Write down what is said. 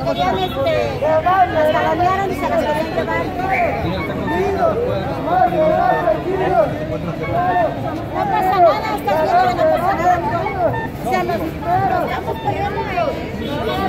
querían, las galonearon y se las querían llevar. No pasa nada, estás viendo que no pasa nada. O sea, nos estamos peleando.